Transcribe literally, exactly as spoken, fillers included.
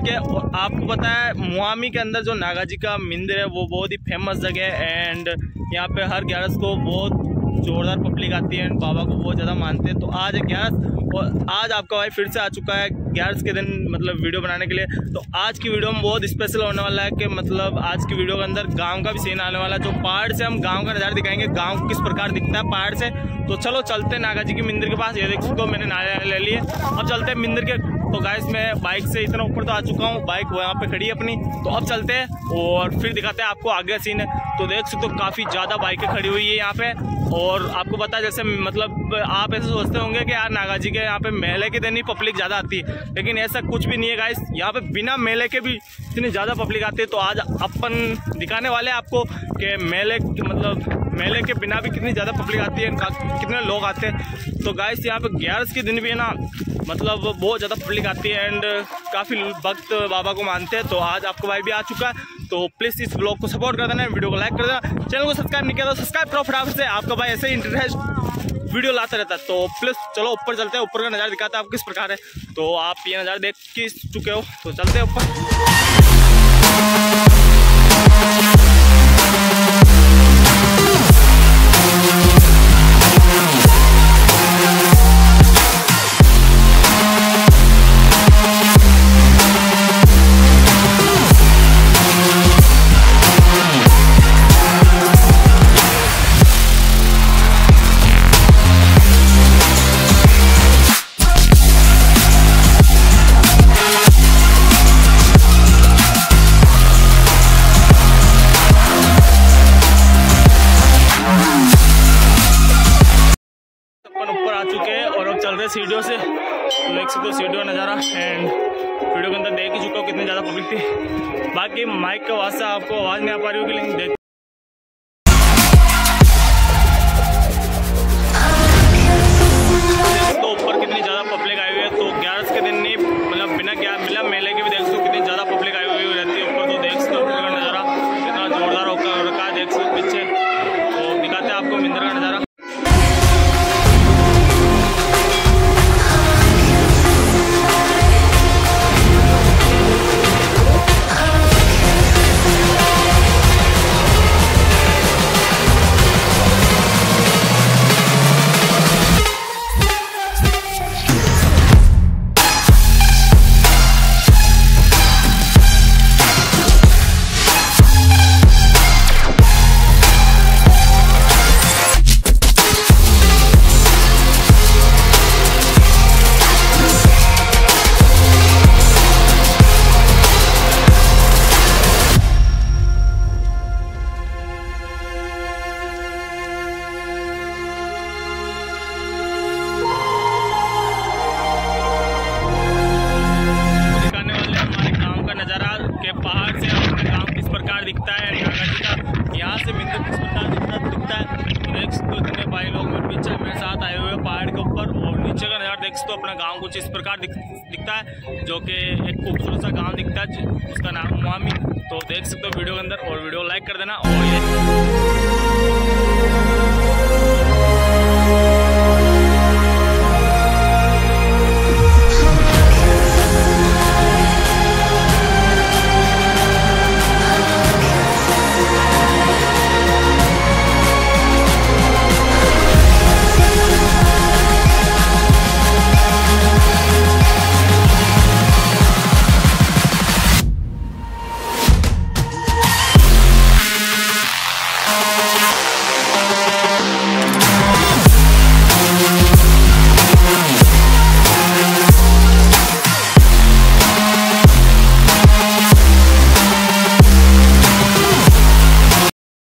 के। और आपको पता है मुआमी के अंदर जो नागा जी का मंदिर है वो बहुत ही फेमस जगह है एंड यहाँ पे हर ग्यारस को बहुत जोरदार पब्लिक आती है, बाबा को बहुत ज़्यादा मानते हैं। तो आज है ग्यारस और आज आपका भाई फिर से आ चुका है ग्यारस के दिन मतलब वीडियो बनाने के लिए। तो आज की वीडियो में बहुत स्पेशल होने वाला है कि मतलब आज की वीडियो के अंदर गांव का भी सीन आने वाला है। जो पहाड़ से हम गांव का नज़ारा दिखाएंगे, गांव किस प्रकार दिखता है पहाड़ से। तो चलो चलते हैं नागा जी के मंदिर के पास। ये देख सकते हो मैंने नारियल ले लिए, अब चलते हैं मंदिर के। तो गाइस मैं बाइक से इतना ऊपर तो आ चुका हूँ, बाइक वहाँ पे खड़ी है अपनी। तो अब चलते हैं और फिर दिखाते हैं आपको आगे सीन है। तो देख सकते हो काफ़ी ज़्यादा बाइकें खड़ी हुई है यहाँ पे। और आपको पता है जैसे मतलब आप ऐसे सोचते होंगे कि यार नागा जी के यहाँ पे मेले के दिन ही पब्लिक ज़्यादा आती है, लेकिन ऐसा कुछ भी नहीं है गाइस। यहाँ पे बिना मेले के भी इतनी ज़्यादा पब्लिक आती है। तो आज अपन दिखाने वाले हैं आपको कि मेले मतलब मेले के बिना भी कितनी ज़्यादा पब्लिक आती है, कितने लोग आते हैं। तो गाइस यहाँ पे ग्यारस के दिन भी है ना मतलब बहुत ज़्यादा पब्लिक आती है एंड काफ़ी भक्त बाबा को मानते हैं। तो आज आपको भाई भी आ चुका है। तो प्लीज़ इस ब्लॉग को सपोर्ट कर देना, वीडियो को लाइक कर देना, चैनल को सब्सक्राइब नहीं किया तो सब्सक्राइब करो फटाफट से। आपका भाई ऐसे ही इंटरेस्ट वीडियो लाता रहता है। तो प्लीज़ चलो ऊपर चलते हैं, ऊपर का नज़ारा दिखाता है आप किस प्रकार है। तो आप ये नज़ारा देख के चुके हो, तो चलते हैं ऊपर। ऊपर आ चुके हैं और अब चल रहे सीढ़ियों से। तो देख सकते हो सीढ़ियों नज़ारा एंड वीडियो के अंदर देख ही चुका हो कितनी ज़्यादा पब्लिक थी। बाकी माइक का आवाज़ से आपको आवाज़ नहीं आ पा रही होगी, लेकिन देख तो ऊपर कितनी ज़्यादा पब्लिक आई हुई है। तो ग्यारस के दिन नहीं मतलब बिना क्या मिला मेले के भी देख सकते कितनी ज़्यादा पब्लिक आई हुई रहती है ऊपर। तो देख सकते हो नज़ारा कितना जोरदार होकर रखा है, देख सकते पीछे। तो दिखाते हैं आपको मंदिर का नज़ारा। पहाड़ से अपना गांव किस प्रकार दिखता है, नागा जी का यहाँ से मंदिर किस प्रकार दिखता दिखता है। तो देख सकते हो इतने भाई लोग मेरे पीछे मेरे साथ आए हुए पहाड़ के ऊपर और नीचे का नज़ारा देख सकते हो। अपना गांव कुछ इस प्रकार दिख, दिखता है जो कि एक खूबसूरत सा गांव दिखता है, उसका नाम मुआमी। तो देख सकते हो वीडियो के अंदर और वीडियो लाइक कर देना। और ये